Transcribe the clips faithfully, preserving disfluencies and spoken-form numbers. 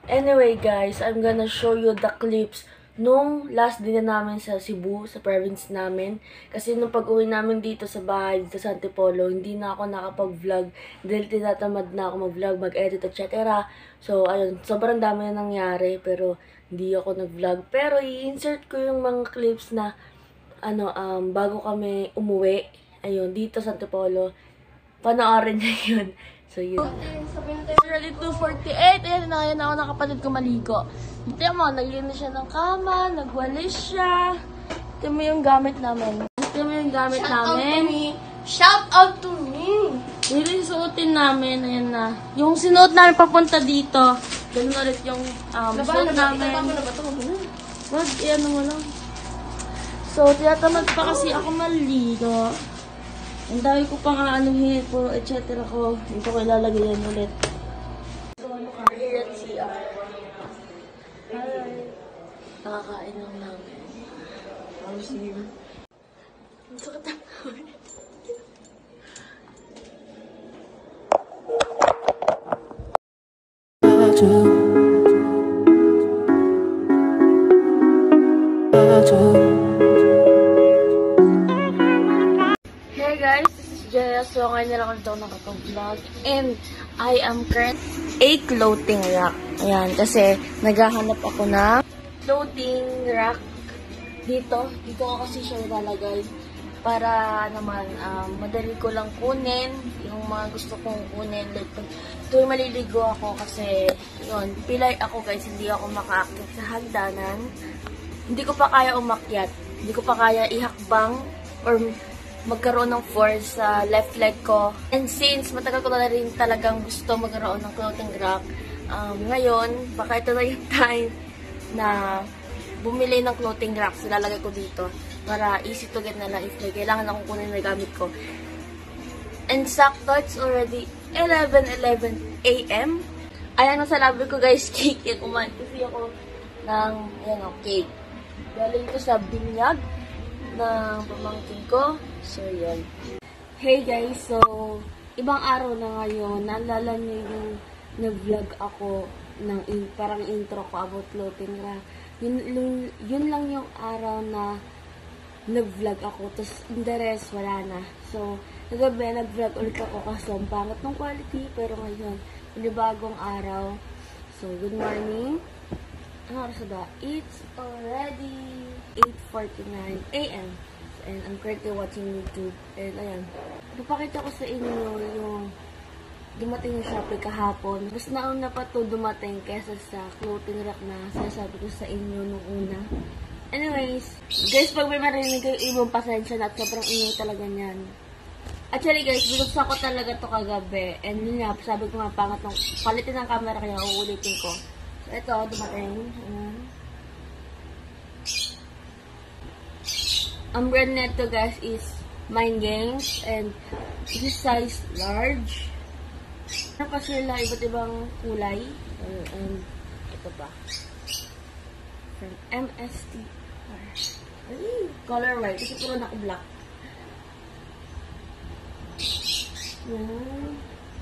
Anyway guys, I'm gonna show you the clips nung last din namin sa Cebu, sa province namin. Kasi nung pag-uwi namin dito sa bahay, sa San Tipolo, hindi na ako nakapag-vlog dahil tinatamad na ako mag-vlog, mag-edit, et cetera. So, ayun, sobrang dami na nangyari pero hindi ako nag-vlog. Pero i-insert ko yung mga clips na ano, um, bago kami umuwi, ayun, dito sa San Tipolo. Panoorin niya yun. So, yun. Already two forty-eight. Ayan na ngayon ako nakapatid ko maligo. Ito mo, naglinis siya ng kama, nagwalis siya. Ito mo yung gamit namin. Ito mo yung gamit Shout namin. Out to me. Shout out to me. Dito yung suotin namin. Ayan na. Yung sinuot namin papunta dito. Ganun ulit yung um, Naba, suot naba, namin. itaba mo na ba ito? Wag, iyan mo lang. So, tinatamad pa kasi ako maligo. Ang dami ko pang aanuhin, puro et cetera ko. Dito ko ilalagay yan ulit. So, ano ka? Here at C R. Hi. Nakakain lang namin. How's you? Ang sakit ang namin. Hey guys, this is Jaya. So, ngayon na lang ako daw nakapag-vlog. And I am current a clothing rack. Ayan, kasi naghahanap ako na clothing rack dito. Dito ko kasi siya ilalagay para naman um, madali ko lang kunin yung mga gusto kong kunin. Like, tuwing maliligo ako kasi yun, pilay ako guys, hindi ako makaakyat sa hagdanan. Hindi ko pa kaya umakyat. Hindi ko pa kaya ihakbang or magkaroon ng force sa left leg ko. And since matagal ko na rin talagang gusto magkaroon ng clothing rack, um, ngayon, baka ito na yung time na bumili ng clothing rack. Silalagay ko dito para easy to get na lang if may kailangan akong kunin na gamit ko. And sakto, it's already eleven eleven a m Ayan ang sa labi ko guys, cake yan. Kumain kasi ako ng, ayan o, cake. Galing ko sa binyag ng pamangkin ko. So, yun. Hey guys, so, ibang araw na ngayon. Naalala niyo yung nag-vlog ako ng in, parang intro ko about clothing rack. Yun, yun, yun lang yung araw na nag-vlog ako. Tapos, the rest, wala na. So, nagabi, nag-vlog ulit ako kasi ang pangit ng quality. Pero ngayon, bagong araw. So, good morning. Ano oras ba? It's already eight forty-nine a m And I'm currently watching YouTube. And ayan. Papakita ko sa inyo yung dumating yung Shopee kahapon. Mas nauna pa to dumating kesa sa clothing rack na sinasabi ko sa inyo nung una. Anyways, guys, pag may marinig kayo ibang pasensya na at sobrang ingay talaga niyan. Actually guys, binuksan ko talaga to kagabi. And yun nga, sabi ko nga pangat ng quality ng camera kaya uulitin ko. So, ito, dumating. Um, ang brand nito guys is Mind Games and this is size large. Ano pa sila iba't ibang kulay. Uh, and ito pa. From M S T R. Ay, color white. Kasi puro naka-black. Yan.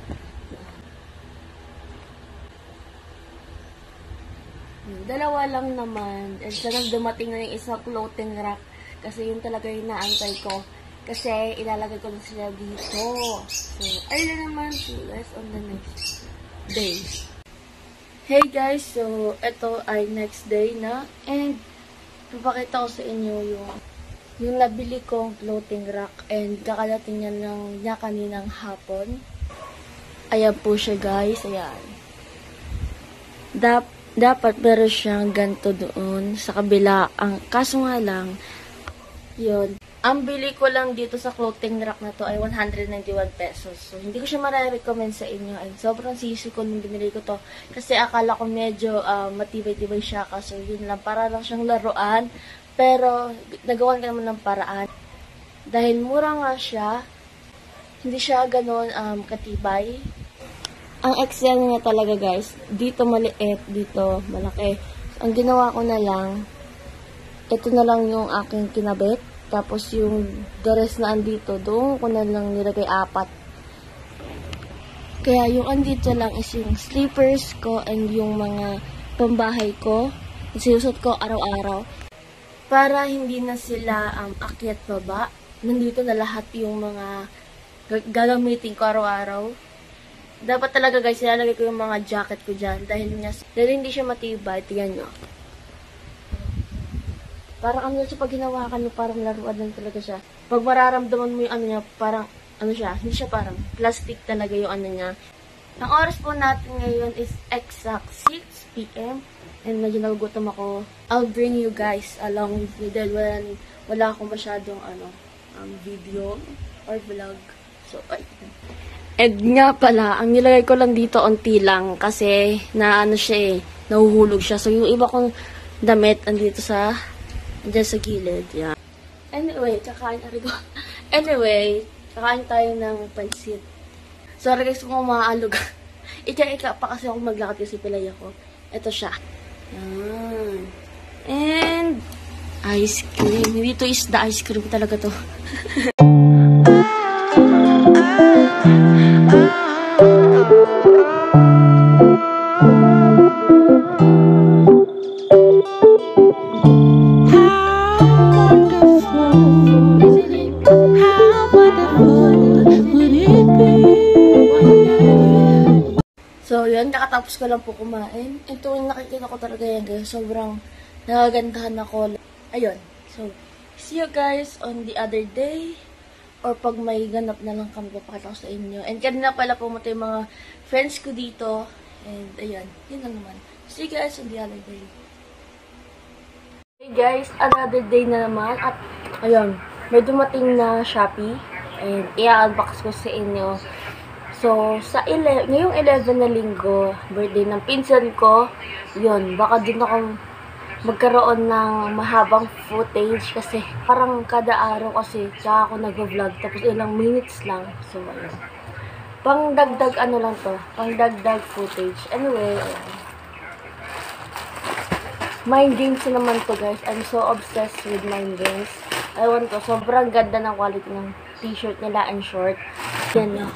Dalawa lang naman. And sana dumating na yung isang clothing rack. Kasi yun talaga yung naantay ko. Kasi ilalagay ko na sila dito. So, ayun naman. See you guys on the next day. Hey guys, so ito ay next day na. And papakita ko sa inyo yung yung nabili kong clothing rack. And kakadating niya lang niya kaninang hapon. Ayan po siya guys. Ayan. Dap Dapat meron siyang ganito doon sa kabila. Ang kaso nga lang, yun. Ang bili ko lang dito sa clothing rack na to ay one hundred ninety-one pesos. So, hindi ko siya mare-recommend sa inyo. Ay, sobrang sisi ko nung binili ko to. Kasi akala ko medyo uh, matibay-tibay siya. Kaso yun lang, para lang siyang laruan. Pero, nagawan ka naman ng paraan. Dahil mura nga siya, hindi siya ganon um, katibay. Ang excel niya talaga guys, dito maliit, dito malaki. So, ang ginawa ko na lang, ito na lang yung aking kinabit. Tapos yung the rest na andito, doon ko na lang nilagay apat. Kaya yung andito lang is yung slippers ko and yung mga pambahay ko. Sinusot ko araw-araw. Para hindi na sila um, akyat baba. Nandito na lahat yung mga gagamitin ko araw-araw. Dapat talaga guys, nilalagay ko yung mga jacket ko dyan. Dahil, nga, dahil hindi siya matibay. Tingnan nyo. Parang ano siya pag hinawakan mo, parang laruan lang talaga siya. Pag mararamdaman mo yung ano niya, parang ano siya, hindi siya parang plastic talaga yung ano niya. Ang oras po natin ngayon is exact six p m And medyo nagugutom ako. I'll bring you guys along with me dahil wala, wala akong masyadong ano, um, video or vlog. So, ay. And nga pala, ang nilagay ko lang dito onti lang kasi na ano siya eh, nahuhulog siya. So, yung iba kong damit andito sa dyan sa gilid, yan. Anyway, kakain, arigo. Anyway, kakain tayo ng pansit. Sorry guys kung maalog. Ika-ika pa kasi ako maglakad kasi pilay ako. Ito siya. Yan. And, ice cream. Hindi to is the ice cream talaga to. So, yun. Nakatapos ko lang po kumain. Ito yung nakikita ko talaga yan, guys. Sobrang nakagandahan ako. Ayun. So, see you guys on the other day. Or pag may ganap na lang kami, papakita ko sa inyo. And kanina pala pumunta yung mga friends ko dito. And, ayun. Yun lang naman. See you guys on the other day. Hey guys, another day na naman. At, ayun. May dumating na Shopee. And, i-unbox ko sa inyo. So, sa ele ngayong eleven na linggo, birthday ng pinsan ko, yun, baka din ako magkaroon ng mahabang footage kasi parang kada araw kasi tsaka ako nag-vlog tapos ilang minutes lang. So, ayun. Pangdagdag ano lang to, pangdagdag footage. Anyway, ayun. Mind games naman to guys. I'm so obsessed with mind games. Ewan ko, sobrang ganda ng quality ng t-shirt nila and short. Yan no.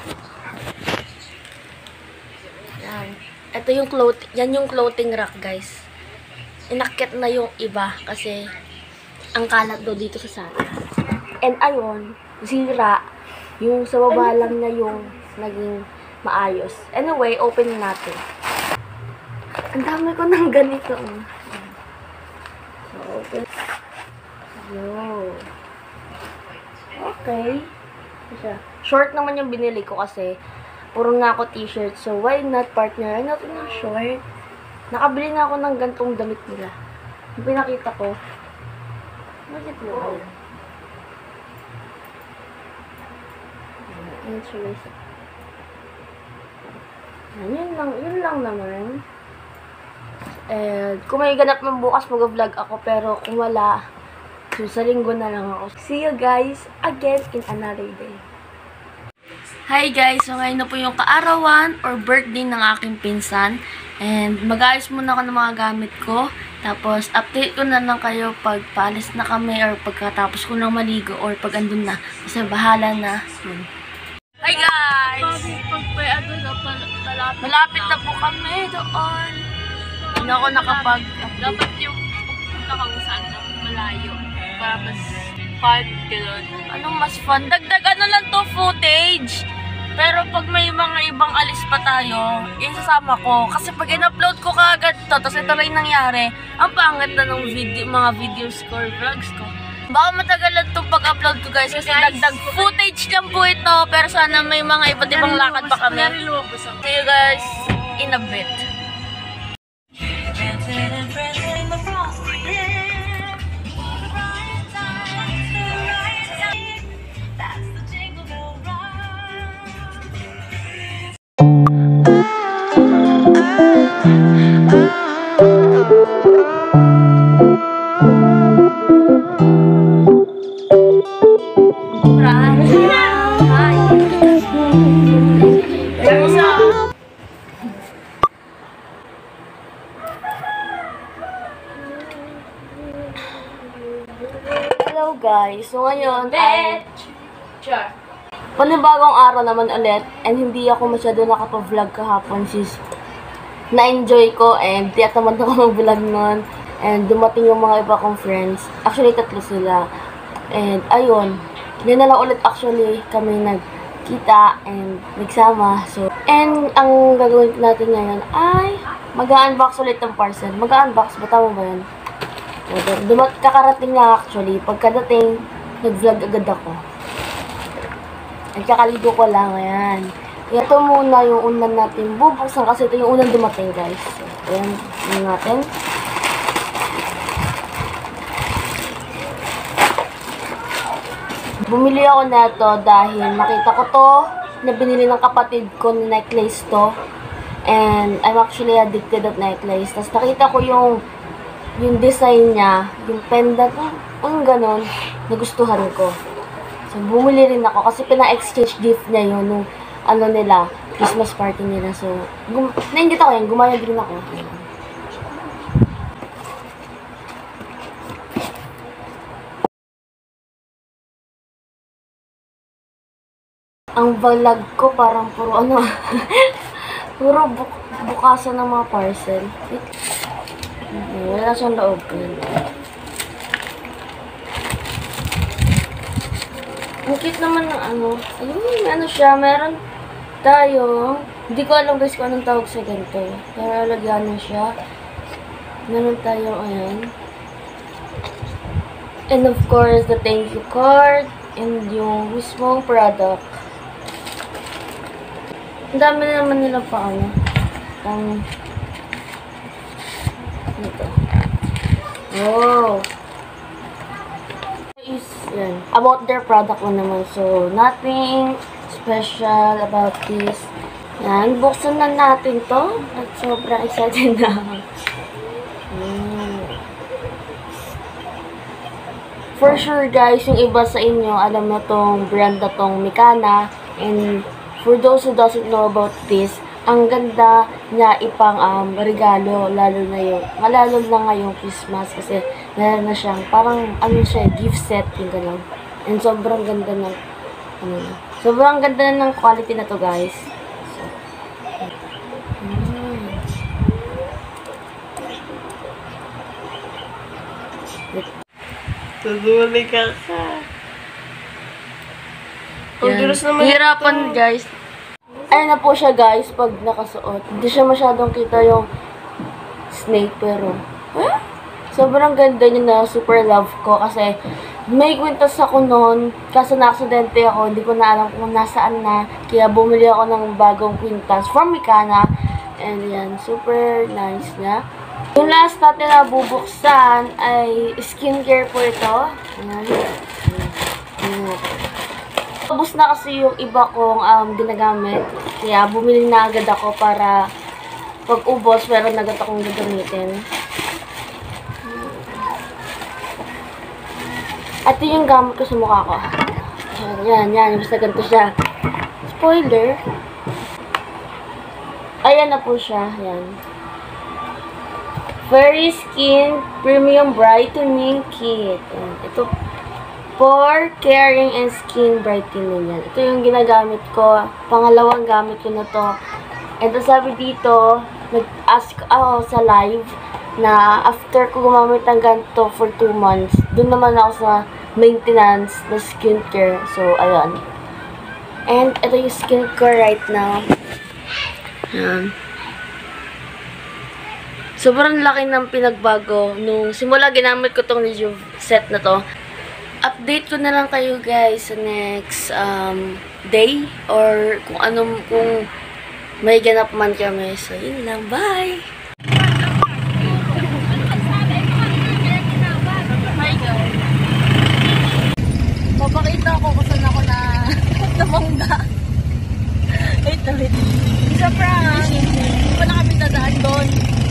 Yan. Ito yung clothing, yan yung clothing rack guys. Inakit na yung iba kasi ang kalat daw dito sa sala. And ayun, zira. Yung sa baba lang na yung naging maayos. Anyway, open natin. Ang dami ko ng ganito. So, open. Yo. Okay. Short naman yung binili ko kasi puro na ako t-shirt. So, why not partner? Ano ito na short? Nakabili na ako ng gantong damit nila. Yung pinakita ko. Bakit mo kayo? Yun lang, yun lang naman. And, kung may ganap man bukas, mag-vlog ako. Pero, kung wala, so, sa linggo na lang ako. See you guys again in another day. Hi guys! So, ngayon na po yung kaarawan or birthday ng aking pinsan. And, mag-ayos muna ako ng mga gamit ko. Tapos, update ko na lang kayo pag paalis na kami or pagkatapos ko nang maligo or pag andun na. Kasi bahala na. Yun. Hi guys! Malapit na po kami doon. Hindi ako nakapag Dapat yung pupunta ka kung saan na malayo. Para mas fun ka doon. Anong mas fun? Dagdag ano lang to footage. Pero pag may mga ibang alis pa tayo, isasama ko. Kasi pag in-upload ko kaagad to, tapos ito lang yung nangyari, ang pangit na ng video, mga videos ko or vlogs ko. Baka matagalan itong pag-upload ko guys, kasi dagdag footage lang po ito. Pero sana may mga iba't ibang lakad pa kami. See you guys in a bit. Hello guys, so ngayon ay Panibagong araw naman ulit, and hindi ako masyado nakapag-vlog kahapon sis. Na-enjoy ko, and tiyak naman ako mag-vlog nun. And dumating yung mga iba kong friends. Actually, tatlo sila. And ayun, yun na lang ulit actually kami nagkita and nagsama. So, and ang gagawin natin ngayon ay mag-unbox ulit ng parcel. Mag-unbox, ba tama ba yun? Dumat kakarating nga actually. Pagkadating, nag-vlog agad ako. Nagkakaligo ko lang, ayan. Ito muna yung unan natin bubuksan kasi ito yung unang dumating, guys. So, ayan, yun natin. Bumili ako na ito dahil nakita ko to na binili ng kapatid ko na necklace to. And I'm actually addicted of necklace. Tapos nakita ko yung yung design niya, yung pendant, yung ganun, nagustuhan ko. So, bumili rin ako kasi pina-exchange gift niya yun nung ano nila, Christmas party nila. So, nainggit ako yan, gumaya din ako. Ang vlog ko parang puro ano, puro buk bukasan ng mga parcel. Okay, wala siyang loob. Ang cute naman ng ano. Ayun, may ano siya. Meron tayo. Hindi ko alam guys kung anong tawag sa ganito. Pero lagyan na siya. Meron tayo, ayan. And of course, the thank you card. And yung mismong product. Ang dami na naman nila pa ano. Ang ito. Oh. Is yan. About their product mo naman. So, nothing special about this. Yan. Buksan na natin to. At sobrang excited na. Hmm. For sure guys, yung iba sa inyo, alam na tong brand na tong Mikana. And for those who doesn't know about this, ang ganda niya ipang um, regalo, lalo na yung, lalo na ngayong Christmas kasi meron na siyang, parang ano siya, gift set, yung gano'n. And sobrang ganda ng, ano na, sobrang ganda ng quality na to guys. So, hmm. Tuduli ka ka. Yan. Hirapan guys. Ayan na po siya guys, pag nakasuot. Hindi siya masyadong kita yung snake, pero eh? Sobrang ganda niya na, super love ko kasi may kwintas ako noon, kasi na-aksidente ako, hindi ko na alam kung nasaan na, kaya bumili ako ng bagong kwintas from Mikana, and yan, super nice niya. Yung last natin na bubuksan ay skincare po ito. Ayan. Ayan. Tapos na kasi yung iba kong um, ginagamit. Kaya bumili na agad ako para pag ubos, meron na agad akong gagamitin. At yung gamit ko sa mukha ko. Yan, yan. Basta ganito siya. Spoiler. Ayan na po siya. Yan. Fairy Skin Premium Brightening Kit. Yan. Ito for caring and skin brightening yan. Ito yung ginagamit ko. Pangalawang gamit ko na to. And sabi dito, nag-ask ako sa live na after ko gumamit ng ganito for two months, dun naman ako sa maintenance na skincare. So, ayun. And ito yung skincare right now. Yan. Sobrang laki ng pinagbago nung simula ginamit ko tong Rejuve set na to. Update ko na lang kayo guys sa next um, day or kung anong, kung may ganap man kami. So, yun lang. Bye! Hi guys. Papakita ko kung saan ako na namangga. Wait na wait. Isa prank. Hindi pa na kami dadaan doon.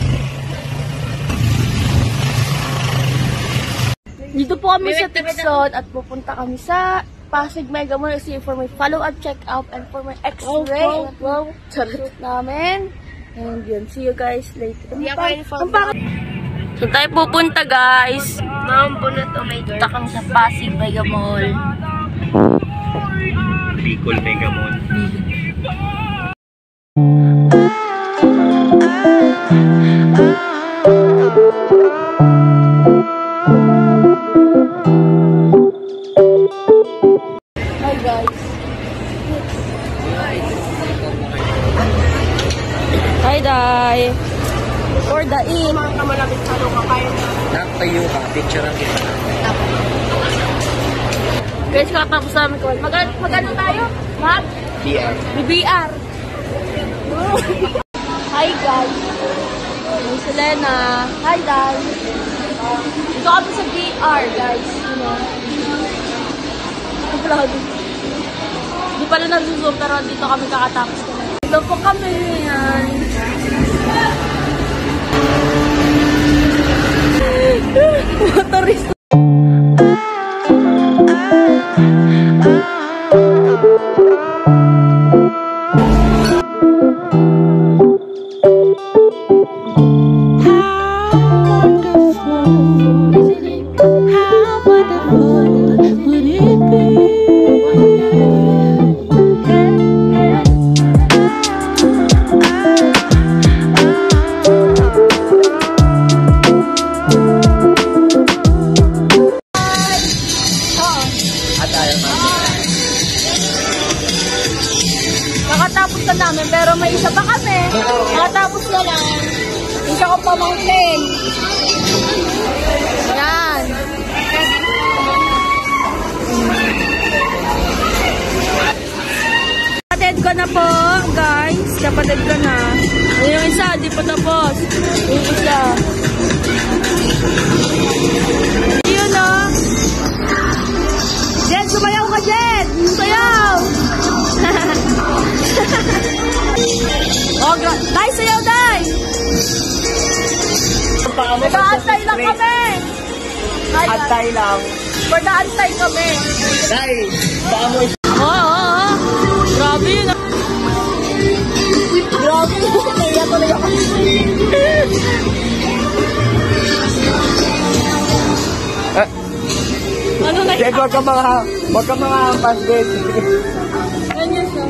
Dito po kami sa Tucson at pupunta kami sa Pasig Mega Mall kasi for my follow-up check-up and for my x-ray. Wow, wow, wow. Charot namin. And yun, see you guys later. Hindi ako uniform. So tayo pupunta guys. Mambo na to, my girl. Punta kami sa Pasig Mega Mall. Bicol Megamall. Hi guys. Hi Day. For the in. Mga kamalapit sa luka kayo na. Nakatayo ka, picture ang kita. Guys, kakatapos namin ko. Mag magano tayo? Mag? B R. B R. Hi guys. Hi Selena. Hi Day. Dito kami sa B R guys. You know. Vlog. Di pala nag-zoom pero dito kami kakatapos kami. Dito po kami. Yan. Motorista. Nakatapos na namin, pero may isa pa kami. Nakatapos na lang. Isa ko pamangkin. Yan. Kapatid ko na po, guys. Kapatid ko na. Yung isa, di pa tapos. Yung isa. Yun o. Jen, sumayaw ka, Jen! Sumayaw! Oh, Day, sayaw, Day! Nag-aantay lang kami! Antay lang. For na-antay kami. Day, baka mo Oo, oo, oo. Grabe yun. Grabe yun. Naiya ko na ako. Ano na Dad, wag ka mga, wag ka mga hampas, Dad. Ganyan siya.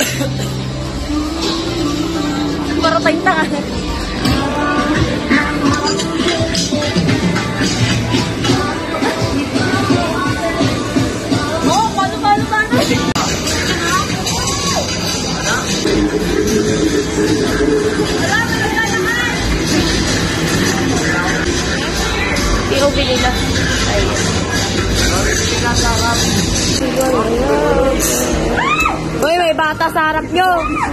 Para tayong tanga. Oh, paano, paano, paano? P O V nila. Ayun. Uy, may bata sa harap nyo.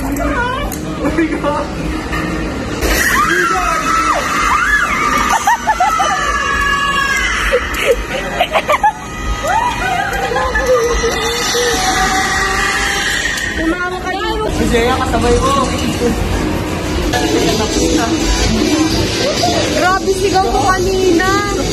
Tumawa ka dito. Jaya, kasabay mo. Grabe sigaw ko kanina.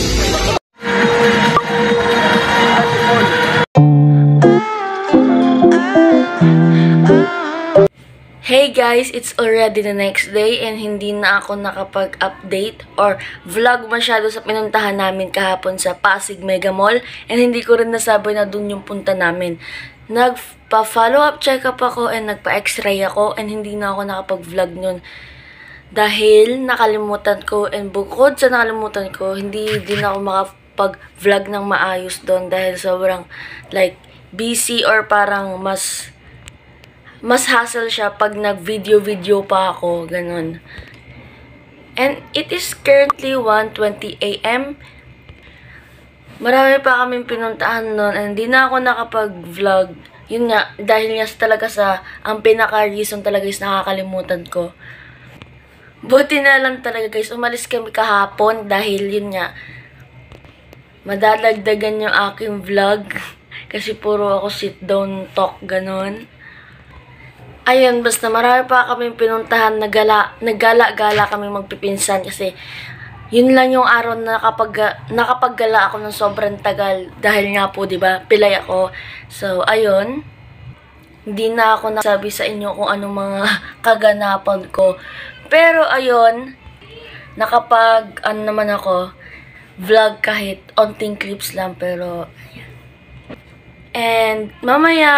Hey guys, it's already the next day and hindi na ako nakapag-update or vlog masyado sa pinuntahan namin kahapon sa Pasig Mega Mall and hindi ko rin nasabi na dun yung punta namin. Nagpa-follow up check up ako and nagpa-x-ray ako and hindi na ako nakapag-vlog nun dahil nakalimutan ko and bukod sa nakalimutan ko, hindi din ako makapag-vlog ng maayos doon dahil sobrang like busy or parang mas mas hassle siya pag nag-video-video pa ako, ganun. And it is currently one twenty a m Marami pa kaming pinuntahan nun and hindi na ako nakapag-vlog. Yun nga, dahil nga talaga sa, ang pinaka-reason talaga is nakakalimutan ko. Buti na lang talaga guys, umalis kami kahapon dahil yun nga, madadagdagan yung aking vlog. Kasi puro ako sit-down talk, ganun. Ayun, basta marami pa kami pinuntahan, nagala, nagala-gala kami magpipinsan kasi yun lang yung araw na nakapag, nakapaggala ako ng sobrang tagal dahil nga po, diba, pilay ako. So, ayun, hindi na ako nasabi sa inyo kung anong mga kaganapan ko. Pero, ayun, nakapag, ano naman ako, vlog kahit onting clips lang, pero, ayan. And, mamaya,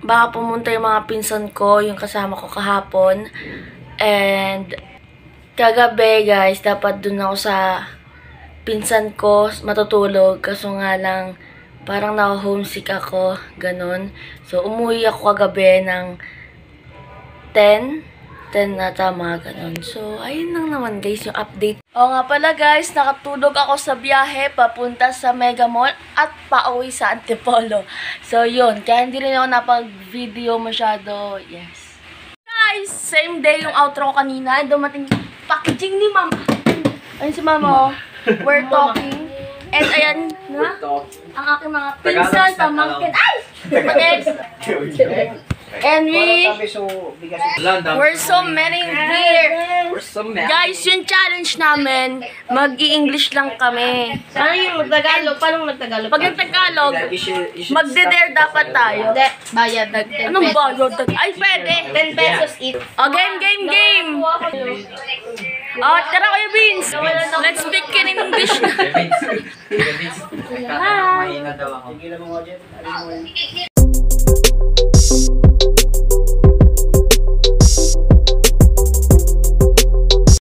baka pumunta yung mga pinsan ko, yung kasama ko kahapon. And kagabi guys, dapat dun ako sa pinsan ko matutulog. Kaso nga lang, parang na-homesick ako. Ganon. So, umuwi ako kagabi ng ten. ten na tama, ganon. So, ayun lang naman guys, yung update. O nga pala guys, nakatulog ako sa biyahe papunta sa Mega Mall at pauwi sa Antipolo. So, yun. Kaya hindi rin ako napag-video masyado. Yes. Guys, same day yung outro ko kanina. Dumating packaging ni mama. Ayun si mama, oh. We're talking. And ayan na, ang aking mga pinsan, pamangkin. Ay! And we, we're so many here. Guys, yung challenge namin, mag-i-English lang kami. Ano yung magtagalog? Paano magtagalog? Pag yung Tagalog, magde-dare dapat tayo. Bayad. Anong bayad? Ay, pwede. ten pesos each. O, game, game, game. O, tara kayo, Vince. Let's speak in English na. Hi.